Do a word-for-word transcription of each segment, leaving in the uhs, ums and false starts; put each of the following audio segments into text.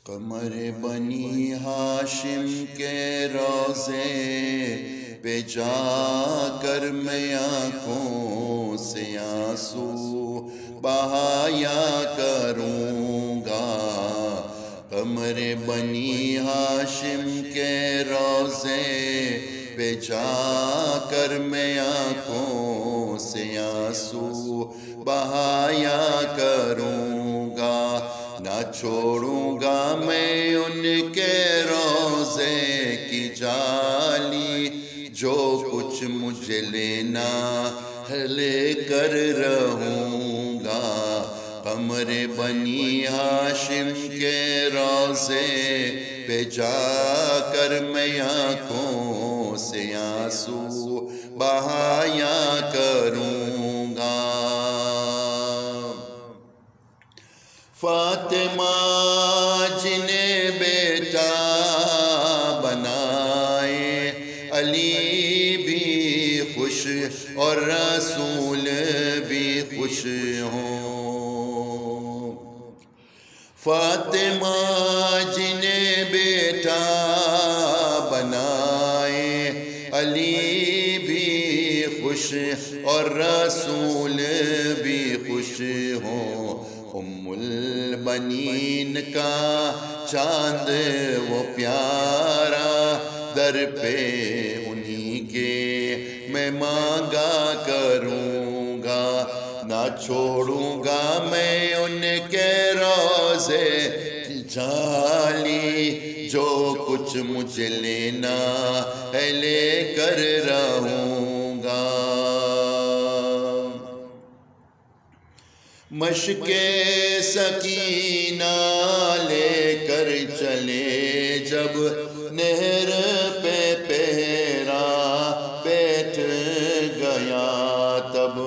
قمر بنی ہاشم کے روضے پہ جا کر میں آنکھوں سے آنسو بہایا کروں گا۔ قمر بنی ہاشم کے روضے پہ جا کر میں آنکھوں سے آنسو بہایا کروں گا۔ نہ چھوڑوں گا میں ان کے روضے کی جالی، جو کچھ مجھے لینا ہے لے کر رہوں گا۔ قمر بنی ہاشم کے روضے پہ جا کر میں آنکھوں سے آنسو بہایا کروں گا۔ فاطمہ جنہیں بیٹا بنائے، علی بھی خوش اور رسول بھی خوش ہوں۔ فاطمہ جنہیں بیٹا بنائے، علی بھی خوش اور رسول بھی خوش ہوں۔ ام البنین کا چاند وہ پیارا، در پہ انہی کے میں مانگا کروں گا۔ نہ چھوڑوں گا میں ان کے روضے کی جالی، جو کچھ مجھے لینا ہے لے کر رہوں گا۔ مشک سکینہ لے کر چلے جب نہر پہ پہرا بیٹھ گیا تب۔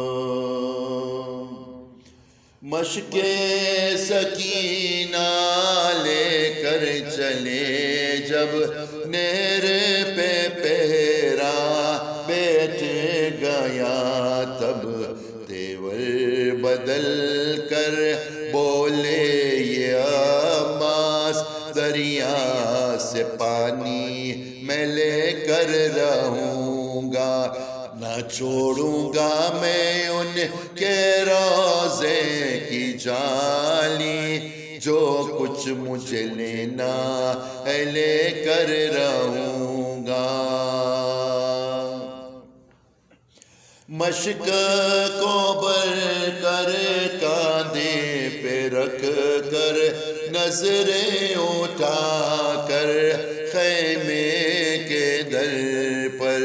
مشک سکینہ لے کر چلے جب نہر پہ پہرا بیٹھ گیا تب، تیور بدل کر بولے یہ عباس، دریا سے پانی میں لے کر رہوں گا۔ نہ چھوڑوں گا میں ان کے روضے کی جالی، جو کچھ مجھے لینا ہے لے کر رہوں گا۔ مشک کو بر کر کاندھے پہ رکھ کر، نظریں اٹھا کر خیمے کے در پر۔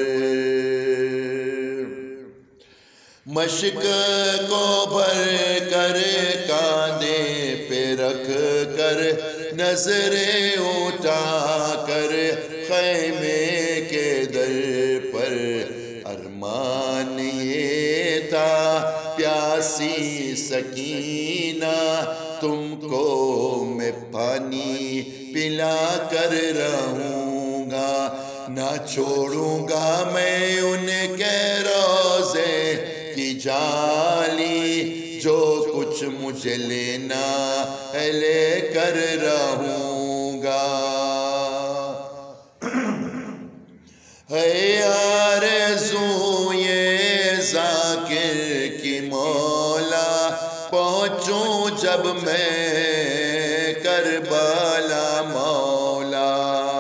مشک کو بھر کر کاندھے پہ رکھ کر، نظریں اٹھا کر خیمے کے در پر۔ ارمان یہ تھا پیاسی سکینہ، تم کو میں پانی پلا کر رہوں گا۔ نہ چھوڑوں گا میں ان کے روضے کی جالی، جو کچھ مجھے لینا ہے لے کر رہوں گا۔ ہے آرزو یہ ذاکر کی مولا، پہنچوں جب میں کربلا مولا۔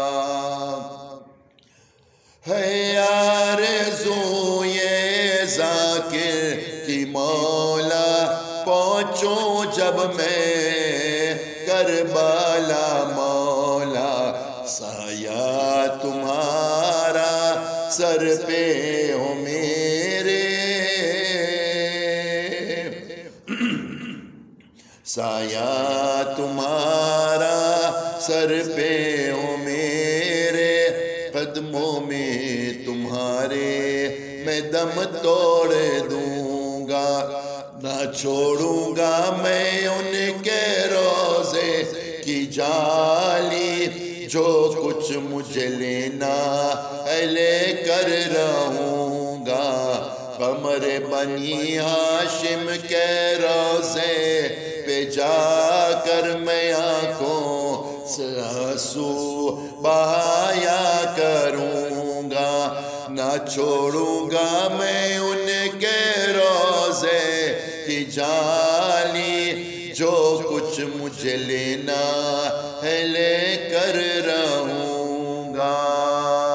ہے آرزو یہ ذاکر کی مولا، پہنچوں جب میں کربلا مولا۔ سایہ تمہارا سر پہ ہو میرے، سایہ تمہارا سر پہ ہو میرے، قدموں میں تمہارے میں دم توڑ دوں گا۔ نہ چھوڑوں گا میں ان کے روضے کی جالی، جو کچھ مجھے لینا ہے لے کر رہوں گا۔ قمر بنی ہاشم کے روضے پہ جا کر میں آنکھوں آنسو بہایا کروں گا، نہ چھوڑوں گا میں ان کے روزے کی جالی، جو کچھ مجھے لینا ہے لے کر رہوں گا۔